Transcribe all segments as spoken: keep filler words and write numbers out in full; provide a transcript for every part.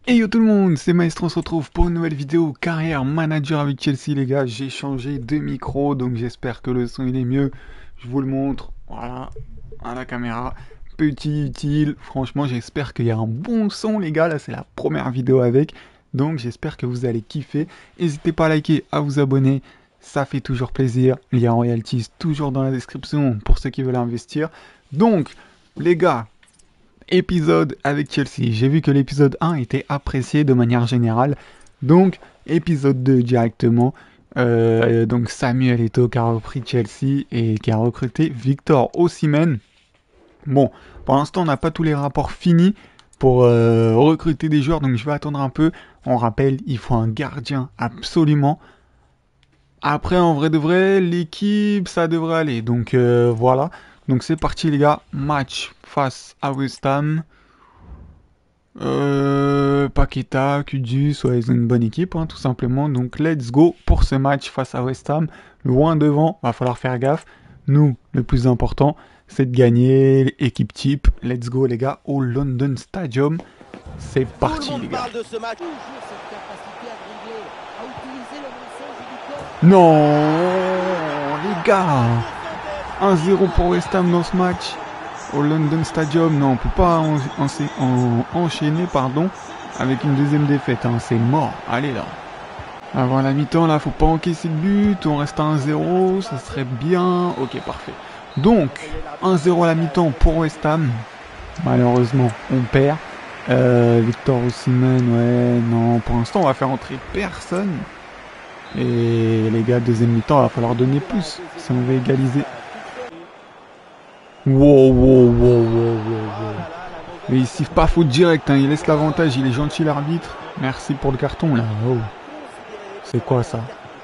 Hey yo tout le monde, c'est Maestro, on se retrouve pour une nouvelle vidéo carrière manager avec Chelsea les gars. J'ai changé de micro donc j'espère que le son il est mieux. Je vous le montre, voilà, à la caméra. Petit utile, franchement j'espère qu'il y a un bon son les gars. Là c'est la première vidéo avec, donc j'espère que vous allez kiffer. N'hésitez pas à liker, à vous abonner, ça fait toujours plaisir. Lien royalties toujours dans la description pour ceux qui veulent investir. Donc les gars, épisode avec Chelsea. J'ai vu que l'épisode un était apprécié de manière générale. Donc, épisode deux directement. Euh, donc, Samuel Eto'o qui a repris Chelsea et qui a recruté Victor Osimhen. Bon, pour l'instant, on n'a pas tous les rapports finis pour euh, recruter des joueurs. Donc, je vais attendre un peu. On rappelle, il faut un gardien absolument. Après, en vrai de vrai, l'équipe, ça devrait aller. Donc, euh, voilà. Donc, c'est parti, les gars. Match face à West Ham. Euh, Paqueta, Kudus, ouais, ils ont une bonne équipe, hein, tout simplement. Donc, let's go pour ce match face à West Ham. Loin devant, va falloir faire gaffe. Nous, le plus important, c'est de gagner. Équipe type, let's go, les gars, au London Stadium. C'est parti, les gars. Non, les gars, un zéro pour West Ham dans ce match. Au London Stadium, non, on peut pas en, en, en, enchaîner pardon, avec une deuxième défaite, hein, c'est mort, allez là. Avant la mi-temps, là, faut pas encaisser de but, on reste à un zéro, ça serait bien, ok, parfait. Donc, un zéro à la mi-temps pour West Ham, malheureusement, on perd. Euh, Victor Osimhen, ouais, non, pour l'instant, on va faire entrer personne. Et les gars, deuxième mi-temps, il va falloir donner plus, si on veut égaliser. Wow, wow, wow, wow, wow, wow. Mais il siffle pas faute direct, hein. Il laisse l'avantage, il est gentil l'arbitre. Merci pour le carton là. Oh. C'est quoi ça?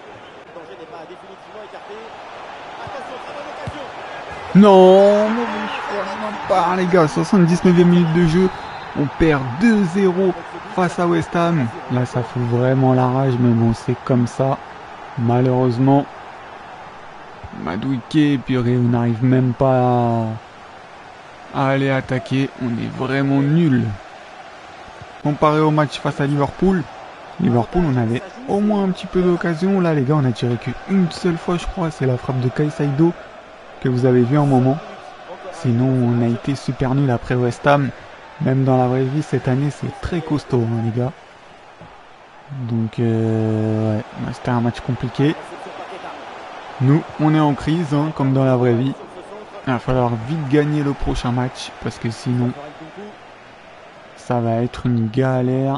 Non, mauvais choix, même pas les gars. soixante-dix-neuvième minute de jeu, on perd deux zéro face à West Ham. Là ça fout vraiment la rage, mais bon c'est comme ça. Malheureusement, Madueke, purée, on n'arrive même pas à... à aller attaquer. On est vraiment nul. Comparé au match face à Liverpool, Liverpool, on avait au moins un petit peu d'occasion. Là, les gars, on a tiré qu'une seule fois, je crois. C'est la frappe de Caicedo que vous avez vu un moment. Sinon, on a été super nul après West Ham. Même dans la vraie vie, cette année, c'est très costaud, hein, les gars. Donc, euh, ouais, c'était un match compliqué. Nous, on est en crise, hein, comme dans la vraie vie. Il va falloir vite gagner le prochain match, parce que sinon, ça va être une galère.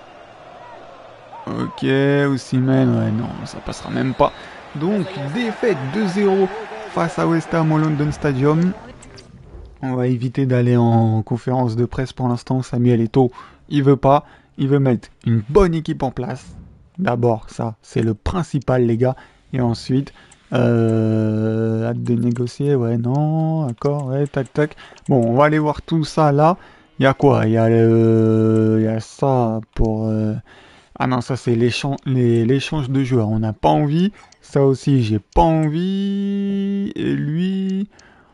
Ok, Osimhen, ouais, non, ça passera même pas. Donc, défaite deux zéro face à West Ham au London Stadium. On va éviter d'aller en conférence de presse pour l'instant. Samuel Eto'o, il veut pas. Il veut mettre une bonne équipe en place. D'abord, ça, c'est le principal, les gars. Et ensuite, euh, hâte de négocier, ouais, non, d'accord, ouais, tac, tac. Bon, on va aller voir tout ça là. Il y a quoi? Il y a le, il y a ça pour... Euh... Ah non, ça c'est l'échange de joueurs. On n'a pas envie. Ça aussi, j'ai pas envie. Et lui...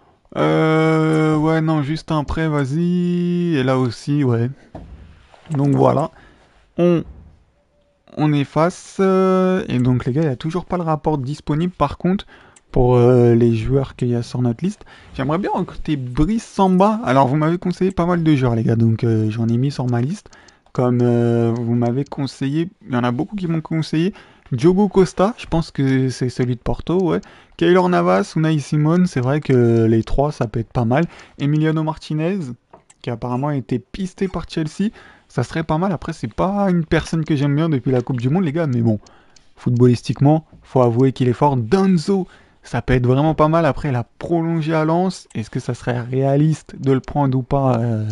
Euh... Ouais, non, juste un prêt, vas-y. Et là aussi, ouais. Donc voilà. On... On efface. Euh... Et donc les gars, il n'y a toujours pas le rapport disponible. Par contre, pour euh, les joueurs qu'il y a sur notre liste, j'aimerais bien recruter Brice Samba. Alors, vous m'avez conseillé pas mal de joueurs, les gars. Donc euh, j'en ai mis sur ma liste. Comme euh, vous m'avez conseillé, il y en a beaucoup qui m'ont conseillé. Diogo Costa, je pense que c'est celui de Porto, ouais. Keylor Navas, Unai Simon, c'est vrai que les trois, ça peut être pas mal. Emiliano Martinez, qui apparemment a été pisté par Chelsea, ça serait pas mal. Après, c'est pas une personne que j'aime bien depuis la Coupe du Monde, les gars, mais bon, footballistiquement, faut avouer qu'il est fort. Danzo, ça peut être vraiment pas mal. Après, la prolongée à Lens, est-ce que ça serait réaliste de le prendre ou pas euh...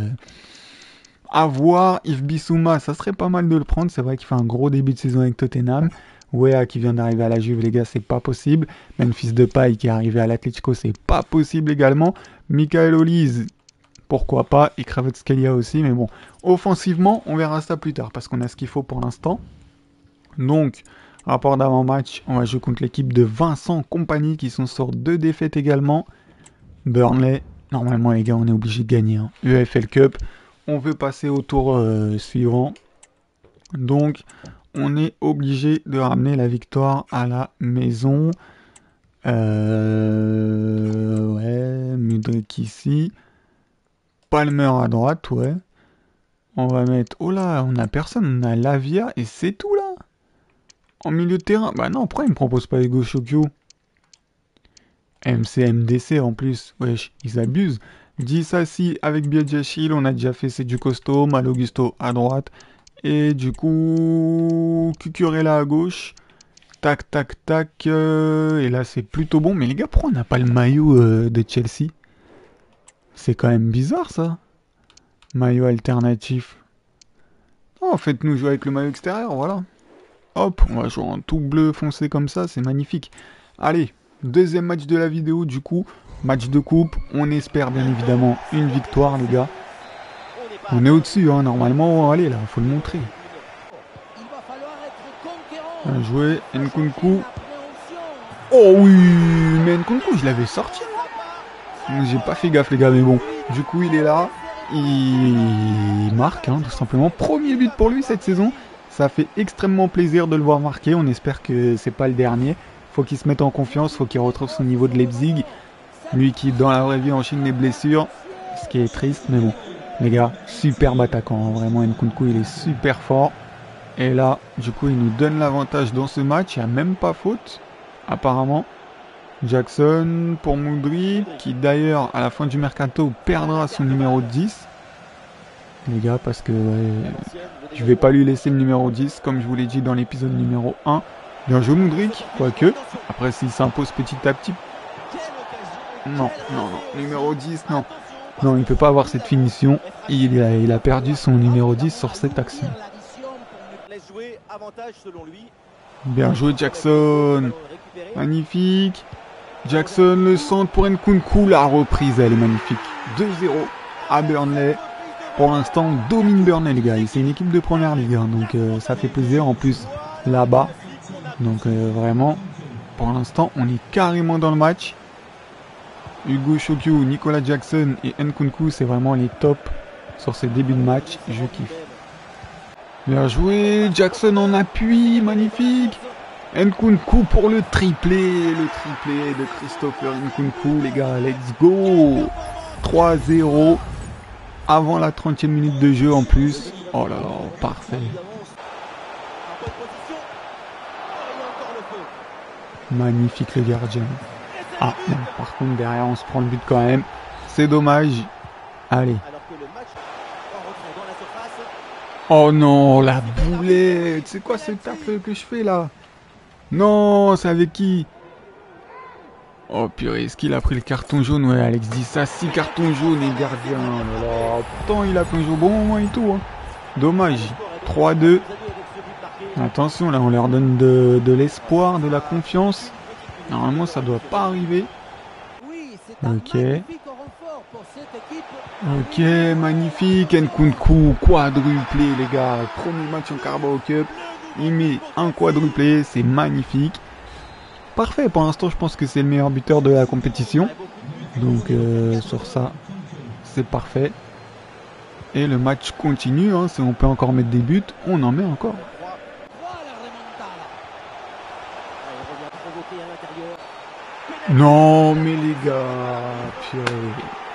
À voir. Yves Bissouma, ça serait pas mal de le prendre. C'est vrai qu'il fait un gros début de saison avec Tottenham. Wea qui vient d'arriver à la Juve, les gars, c'est pas possible. Memphis Depay qui est arrivé à l'Atlético, c'est pas possible également. Michael Olise, pourquoi pas. Et Kvaratskhelia aussi, mais bon. Offensivement, on verra ça plus tard parce qu'on a ce qu'il faut pour l'instant. Donc, rapport d'avant-match, on va jouer contre l'équipe de Vincent Kompany qui sont sur deux défaites également. Burnley, normalement, les gars, on est obligé de gagner. Hein. U E F L Cup. On veut passer au tour euh, suivant. Donc, on est obligé de ramener la victoire à la maison. Euh... Ouais, Mudryk ici. Palmer à droite, ouais. On va mettre... Oh là, on a personne, on a Lavia et c'est tout là. En milieu de terrain. Bah non, pourquoi il me propose pas Ego Shokyo? M C M D C en plus. Wesh, ils abusent. Disassi avec Biaggiachil, on a déjà fait, c'est du costaud. Mal Augusto à droite. Et du coup, Cucurella à gauche. Tac, tac, tac. Euh, et là, c'est plutôt bon. Mais les gars, pourquoi on n'a pas le maillot euh, de Chelsea? C'est quand même bizarre, ça. Maillot alternatif. Oh, faites-nous jouer avec le maillot extérieur, voilà. Hop, on va jouer en tout bleu foncé comme ça, c'est magnifique. Allez, deuxième match de la vidéo, du coup. Match de coupe. On espère, bien évidemment, une victoire, les gars. On est au-dessus, hein. Normalement, allez, là, faut le montrer. Bien joué, Nkunku. Oh oui, mais Nkunku, je l'avais sorti. J'ai pas fait gaffe, les gars, mais bon. Du coup, il est là. Il marque, hein, tout simplement. Premier but pour lui cette saison. Ça fait extrêmement plaisir de le voir marquer. On espère que c'est pas le dernier. Faut qu'il se mette en confiance. Faut qu'il retrouve son niveau de Leipzig. Lui qui, dans la vraie vie, enchaîne les blessures. Ce qui est triste, mais bon. Les gars, superbe attaquant. Hein. Vraiment, Nkunku, il est super fort. Et là, du coup, il nous donne l'avantage dans ce match. Il n'y a même pas faute, apparemment. Jackson pour Mudryk, qui d'ailleurs, à la fin du mercato, perdra son numéro dix. Les gars, parce que ouais, je vais pas lui laisser le numéro dix, comme je vous l'ai dit dans l'épisode numéro un. Bien joué Mudryk, quoique. Après, s'il s'impose petit à petit... Non, non, non. Numéro dix, non. Non, il ne peut pas avoir cette finition. Il a, il a perdu son numéro dix sur cette action. Bien joué Jackson. Magnifique. Jackson, le centre pour Nkunku. La reprise, elle est magnifique. deux zéro à Burnley. Pour l'instant, on domine Burnley, les gars. C'est une équipe de première ligue, hein, donc euh, ça fait plaisir. En plus, là-bas. Donc euh, vraiment, pour l'instant, on est carrément dans le match. Hugo Shokyo, Nicolas Jackson et Nkunku, c'est vraiment les tops sur ces débuts de match. Je kiffe. Bien joué. Jackson en appui. Magnifique. Nkunku pour le triplé, le triplé de Christopher Nkunku, les gars, let's go. Trois zéro avant la trentième minute de jeu en plus. Oh là là, parfait. Magnifique le gardien. Ah, non, par contre derrière on se prend le but quand même. C'est dommage. Allez. Oh non, la boulette. C'est quoi ce tacle que je fais là? Non, c'est avec qui? Oh purée, est-ce qu'il a pris le carton jaune? Ouais, Alex dit ça, six cartons jaunes et gardien. Oh là là. Pourtant, il a plongé au bon moment et tout. Hein. Dommage. trois deux. Attention, là, on leur donne de, de l'espoir, de la confiance. Normalement, ça doit pas arriver. Ok. Ok, magnifique. Nkunku, quadruplé, les gars. Premier match en Carabao Cup. Il met un quadruplé, c'est magnifique. Parfait, pour l'instant je pense que c'est le meilleur buteur de la compétition. Donc euh, sur ça, c'est parfait. Et le match continue, hein, si on peut encore mettre des buts, on en met encore. Non mais les gars, purée.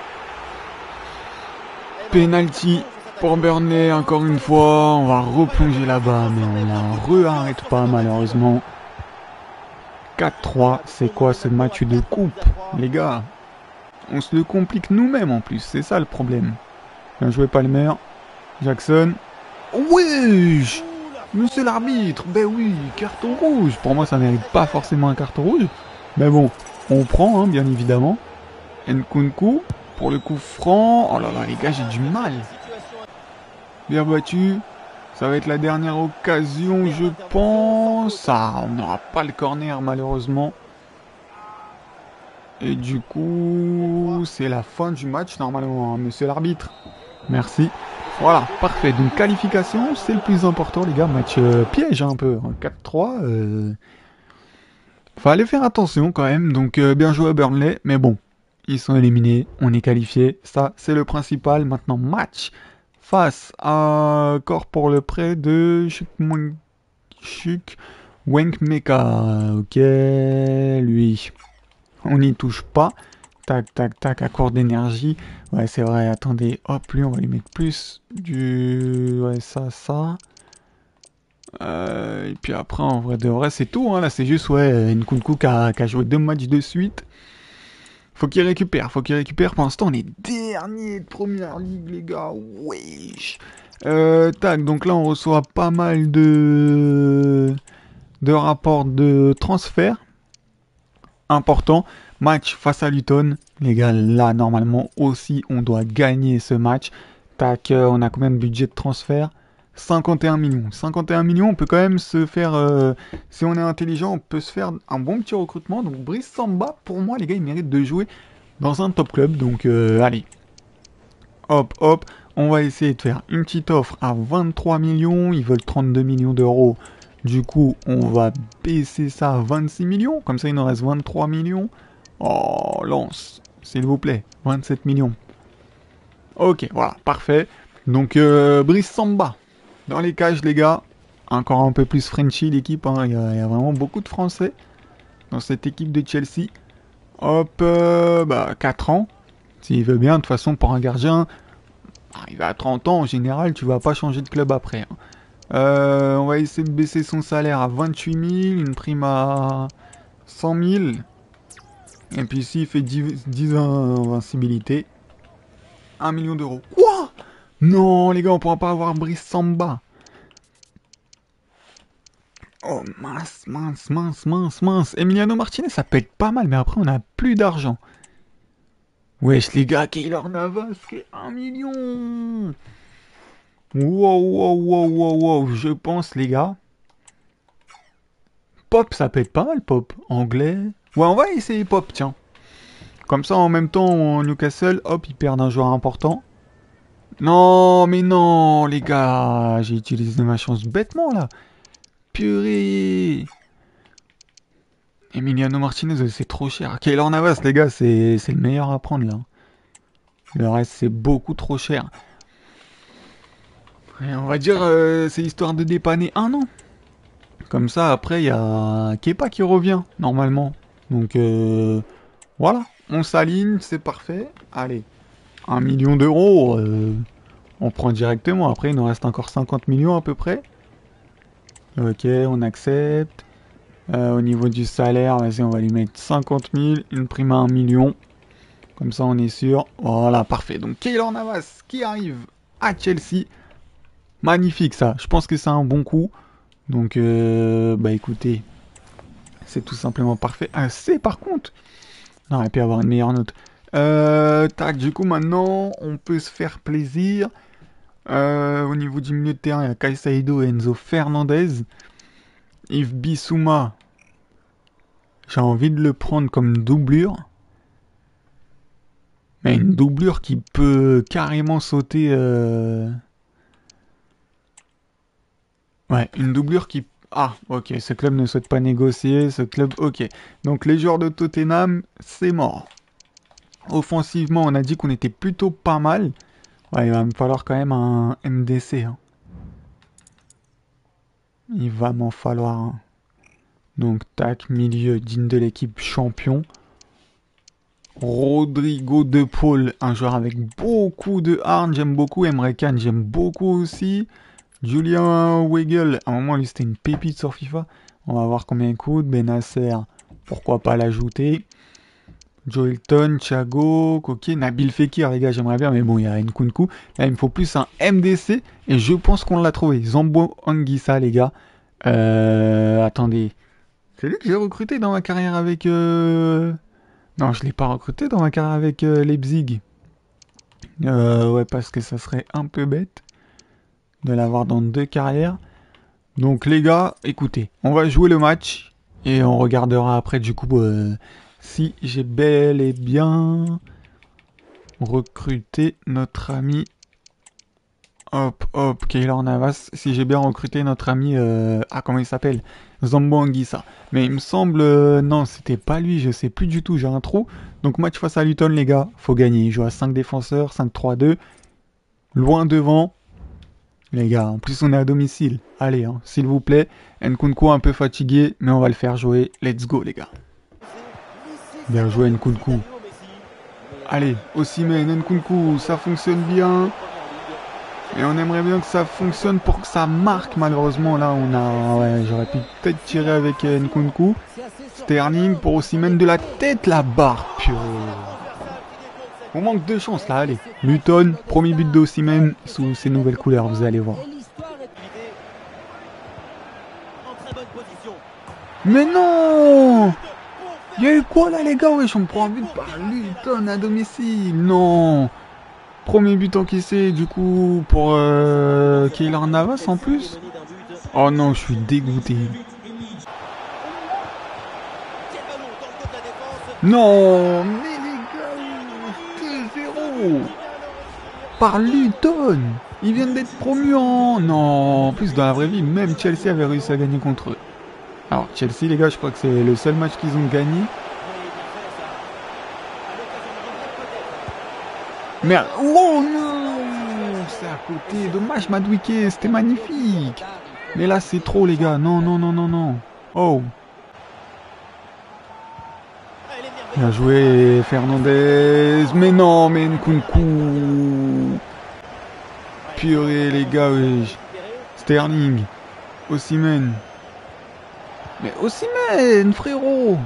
Penalty pour Burnley, encore une fois, on va replonger là-bas, mais on la re-arrête pas malheureusement. quatre trois, c'est quoi ce match de coupe, les gars? On se le complique nous-mêmes en plus, c'est ça le problème. Bien joué Palmer, Jackson. Wesh, monsieur l'arbitre, ben oui, carton rouge. Pour moi ça mérite pas forcément un carton rouge, mais bon, on prend hein, bien évidemment. Nkunku, pour le coup franc, oh là là les gars j'ai du mal. Bien battu. Ça va être la dernière occasion, je pense. Ah, on n'aura pas le corner, malheureusement. Et du coup, c'est la fin du match, normalement, hein, monsieur l'arbitre. Merci. Voilà, parfait. Donc, qualification, c'est le plus important, les gars. Match euh, piège, hein, un peu. quatre trois. Euh... Fallait faire attention, quand même. Donc, euh, bien joué à Burnley. Mais bon, ils sont éliminés. On est qualifiés. Ça, c'est le principal. Maintenant, match face à corps pour le prêt de Chuk Wenkmeka. Ok, lui, on n'y touche pas. Tac, tac, tac, accord d'énergie. Ouais, c'est vrai, attendez, hop, lui, on va lui mettre plus du... Ouais, ça, ça. Euh, et puis après, en vrai de vrai, c'est tout. Hein. Là, c'est juste, ouais, Nkunku qui a, qui a joué deux matchs de suite. Faut qu'il récupère, faut qu'il récupère. Pour l'instant, on est dernier de première ligue, les gars. Wesh. Euh, tac, donc là, on reçoit pas mal de, de rapports de transfert. Important. Match face à Luton. Les gars, là, normalement aussi, on doit gagner ce match. Tac, euh, on a combien de budget de transfert? cinquante et un millions. cinquante et un millions, on peut quand même se faire... Euh, si on est intelligent, on peut se faire un bon petit recrutement. Donc Brice Samba, pour moi, les gars, ils méritent de jouer dans un top club. Donc, euh, allez. Hop, hop. On va essayer de faire une petite offre à vingt-trois millions. Ils veulent trente-deux millions d'euros. Du coup, on va baisser ça à vingt-six millions. Comme ça, il nous reste vingt-trois millions. Oh, lance, s'il vous plaît. vingt-sept millions. Ok, voilà, parfait. Donc, euh, Brice Samba. Dans les cages, les gars. Encore un peu plus Frenchy, l'équipe. Hein. Il, y a, il y a vraiment beaucoup de Français dans cette équipe de Chelsea. Hop, euh, bah, quatre ans. S'il veut bien, de toute façon, pour un gardien, il va à trente ans, en général, tu vas pas changer de club après. Hein. Euh, on va essayer de baisser son salaire à vingt-huit mille, une prime à cent mille. Et puis s'il fait dix, dix invincibilités, un million d'euros. Quoi? Non, les gars, on pourra pas avoir Brice Samba. Oh, mince, mince, mince, mince, mince. Emiliano Martinez, ça peut être pas mal, mais après, on a plus d'argent. Wesh, les gars, Keylor Navas, c'est un million. Wow, wow, wow, wow, wow. Je pense, les gars. Pop, ça peut être pas mal, Pop. Anglais. Ouais, on va essayer Pop, tiens. Comme ça, en même temps, Newcastle, hop, ils perdent un joueur important. Non, mais non, les gars. J'ai utilisé ma chance bêtement, là. Purée. Emiliano Martinez, c'est trop cher. Keylor Navas, les gars, c'est le meilleur à prendre, là. Le reste, c'est beaucoup trop cher. Et on va dire, euh, c'est histoire de dépanner un an. Comme ça, après, il y a Kepa qui revient, normalement. Donc, euh, voilà. On s'aligne, c'est parfait. Allez, un million d'euros, euh, on prend directement. Après, il nous reste encore cinquante millions à peu près. Ok, on accepte. Euh, au niveau du salaire, vas-y, on va lui mettre cinquante mille, une prime à un million. Comme ça, on est sûr. Voilà, parfait. Donc, Keylor Navas qui arrive à Chelsea. Magnifique, ça. Je pense que c'est un bon coup. Donc, euh, bah écoutez, c'est tout simplement parfait. Ah, c'est par contre... Non, on aurait pu avoir une meilleure note. Euh, tac, du coup, maintenant, on peut se faire plaisir. Euh, au niveau du milieu de terrain, il y a Caicedo et Enzo Fernandez. Yves Bissouma, j'ai envie de le prendre comme doublure. Mais une doublure qui peut carrément sauter... Euh... Ouais, une doublure qui... Ah, ok, ce club ne souhaite pas négocier, ce club... Ok, donc les joueurs de Tottenham, c'est mort. Offensivement, on a dit qu'on était plutôt pas mal. Ouais, il va me falloir quand même un M D C. Hein. Il va m'en falloir un. Donc, tac, milieu digne de l'équipe champion. Rodrigo De Paul, un joueur avec beaucoup de harne, j'aime beaucoup. Emre Can, j'aime beaucoup aussi. Julian Weigel, à un moment, lui, c'était une pépite sur FIFA. On va voir combien il coûte. Benacer, pourquoi pas l'ajouter. Joelton, Thiago, Koké, Nabil Fekir, les gars, j'aimerais bien, mais bon, il y a Nkunku. Là, il me faut plus un M D C, et je pense qu'on l'a trouvé. Zambo Anguissa, les gars. Euh, attendez. C'est lui que j'ai recruté dans ma carrière avec... Euh... Non, je l'ai pas recruté dans ma carrière avec euh, Leipzig. Euh, ouais, parce que ça serait un peu bête de l'avoir dans deux carrières. Donc, les gars, écoutez, on va jouer le match, et on regardera après, du coup... Euh... Si j'ai bel et bien recruté notre ami, hop hop, Keylor Navas, si j'ai bien recruté notre ami, euh, ah comment il s'appelle, Zambo Anguissa. Mais il me semble, euh, non c'était pas lui, je sais plus du tout, j'ai un trou. Donc match face à Luton les gars, faut gagner, il joue à cinq défenseurs, cinq trois deux. Loin devant. Les gars, en plus on est à domicile. Allez, hein, s'il vous plaît. Nkunku un peu fatigué, mais on va le faire jouer. Let's go, les gars. Bien joué, Nkunku. Allez, Osimhen, Nkunku, ça fonctionne bien. Et on aimerait bien que ça fonctionne pour que ça marque. Malheureusement, là, on a... Ouais, j'aurais pu peut-être tirer avec Nkunku. Sterling pour Osimhen de la tête, la barre. Purée. On manque de chance, là, allez. Luton, premier but d'Osimhen sous ses nouvelles couleurs, vous allez voir. Mais non! Il y a eu quoi, là, les gars? Wesh, on prend un but par Luton à domicile. Non! Premier but encaissé du coup pour euh, Keylor Navas en plus. Oh non, je suis dégoûté. Non, mais les gars, deux zéro par Luton. Ils viennent d'être promus en... Non, en plus dans la vraie vie, même Chelsea avait réussi à gagner contre eux. Alors Chelsea, les gars, je crois que c'est le seul match qu'ils ont gagné. Merde. Oh non, c'est à côté. Dommage, Madueke, c'était magnifique. Mais là, c'est trop, les gars. Non, non, non, non, non. Oh. Bien joué, Fernandez. Mais non, mais Nkunku. Purée, les gars, oui. Sterling. Osimhen. Mais Osimhen, frérot.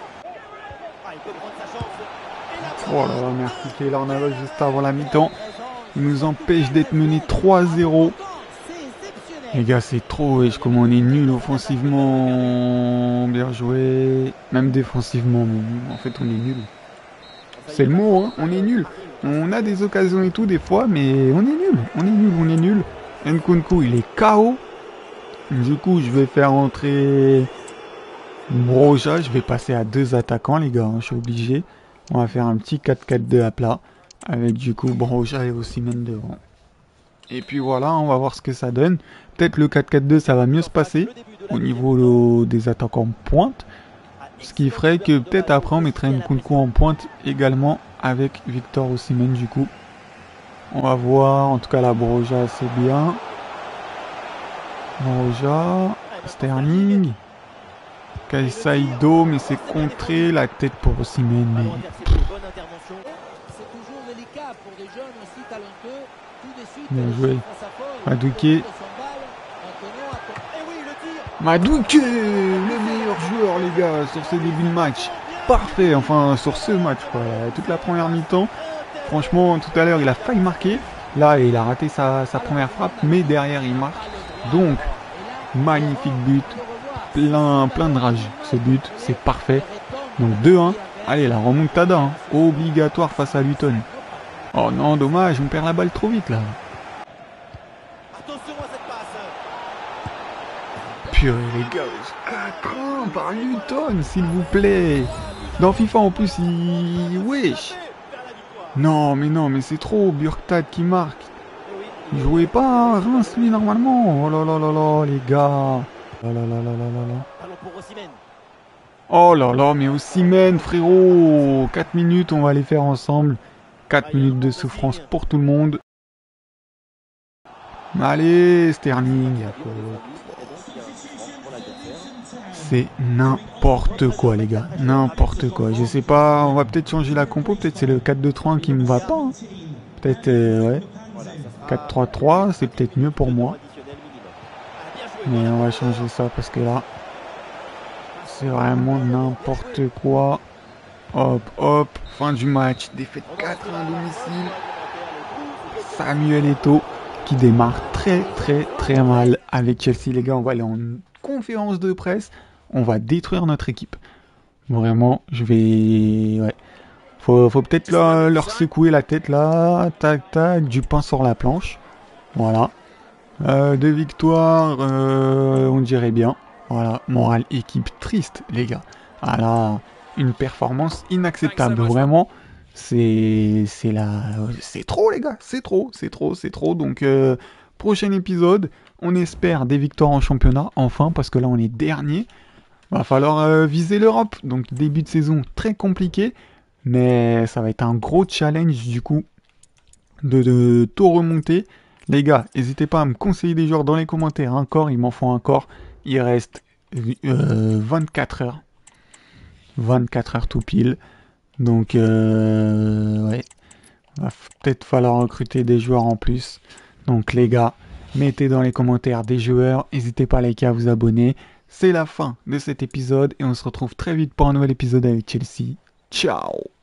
Oh là là, merci Keylor Navas juste avant la mi-temps. Il nous empêche d'être mené trois zéro. Les gars, c'est trop, wesh, comment on est nul offensivement. Bien joué. Même défensivement, mais en fait, on est nul. C'est le mot, hein, on est nul. On a des occasions et tout, des fois, mais on est nul. On est nul, on est nul. Nkunku, il est K O. Du coup, je vais faire entrer Broja. Je vais passer à deux attaquants, les gars, hein, je suis obligé. On va faire un petit quatre quatre deux à plat. Avec du coup Broja et Osimhen devant. Et puis voilà, on va voir ce que ça donne. Peut-être le quatre quatre deux, ça va mieux se passer. Au niveau des attaquants pointe. Ce qui ferait que peut-être après on mettrait Nkunku en pointe également. Avec Victor Osimhen du coup. On va voir. En tout cas la Broja c'est bien. Broja. Sterling. Caicedo, mais c'est contré. La tête pour Osimhen. Mais... Bien joué. Madueke. Madueke, le meilleur joueur, les gars, sur ce début de match. Parfait, enfin, sur ce match, quoi. Toute la première mi-temps. Franchement, tout à l'heure, il a failli marquer. Là, il a raté sa, sa première frappe, mais derrière, il marque. Donc, magnifique but. Plein, plein de rage. Ce but, c'est parfait. Donc, deux un. Allez, la remontada, hein. Obligatoire face à Luton. Oh non, dommage, on perd la balle trop vite, là. Purée, les gars, quatre un par Luton, s'il vous plaît. Dans FIFA, en plus, il... Wesh. Non, mais non, mais c'est trop. Burktad qui marque. Il jouait pas à Reims, lui, normalement. Oh là là là là, les gars. Oh là là là là là là. Oh là là, mais Osimhen, frérot. quatre minutes, on va les faire ensemble. quatre minutes de souffrance pour tout le monde. Allez, Sterling. C'est n'importe quoi, les gars. N'importe quoi. Je sais pas, on va peut-être changer la compo. Peut-être c'est le quatre deux trois un qui me va pas. Hein. Peut-être, euh, ouais. quatre trois trois, c'est peut-être mieux pour moi. Mais on va changer ça parce que là, c'est vraiment n'importe quoi. Hop, hop. Fin du match. Défaite quatre un à domicile. Samuel Eto'o qui démarre très, très, très mal avec Chelsea. Les gars, on va aller en conférence de presse. On va détruire notre équipe. Vraiment, je vais... Ouais. Faut, faut peut-être leur, leur secouer la tête là. Tac, tac. Du pain sur la planche. Voilà. Euh, deux victoires, euh, on dirait bien. Voilà. Morale équipe triste, les gars. Voilà. Une performance inacceptable. Vraiment, c'est... C'est la... C'est trop, les gars. C'est trop, c'est trop, c'est trop. Donc, euh, prochain épisode, on espère des victoires en championnat. Enfin, parce que là, on est dernier. Va falloir euh, viser l'Europe. Donc début de saison très compliqué. Mais ça va être un gros challenge du coup de, de tout remonter. Les gars, n'hésitez pas à me conseiller des joueurs dans les commentaires. Encore, il m'en faut encore. Il reste euh, vingt-quatre heures. vingt-quatre heures tout pile. Donc, euh, ouais. Va peut-être falloir recruter des joueurs en plus. Donc, les gars, mettez dans les commentaires des joueurs. N'hésitez pas à liker, à vous abonner. C'est la fin de cet épisode et on se retrouve très vite pour un nouvel épisode avec Chelsea. Ciao!